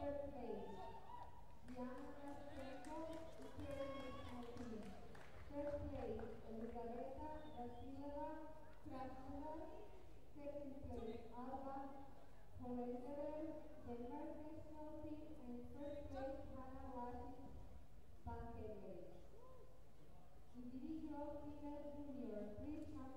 Third place, Diana Castrenko, International Team. First place, Elizaveta Vasileva, Krasnodar. Second place, Alba Holenderer, Denmark National Team. And first place, Hannah Wasis, Van Individual female junior, please come